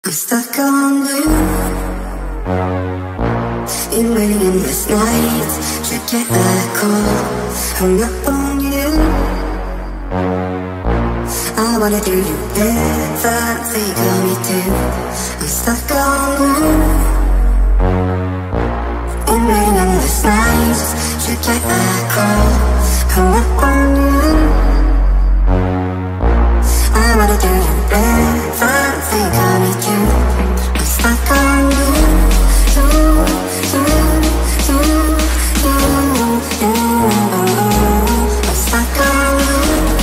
I'm stuck on you. Been waiting this night to get that call. Hung up on you. I wanna do you better, think of me too. I'm stuck on you. Been waiting this night to get that call. Hung up on you. I wanna do you better, think of me too. I'm stuck on you. I'm stuck on you.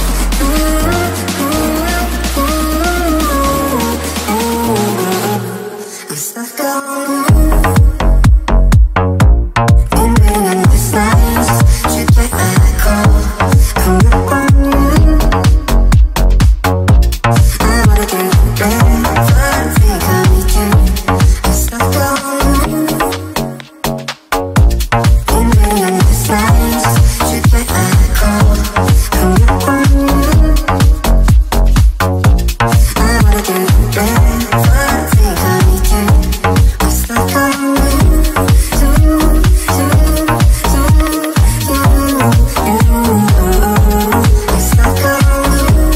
I'm stuck on you. Been waiting this night to get that call. Hung up on you. I wanna do better, think of me too. I'm stuck on you. Been waiting this night to get that call. Hung up on you. I wanna do better, think of me too. I'm stuck on you. I'm stuck on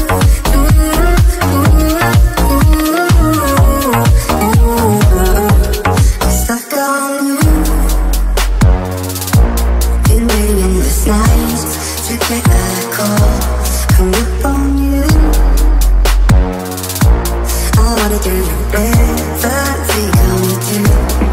I'm stuck on you. Been waiting this night to get that call. Hung up on you. I wanna do you better, think of me too.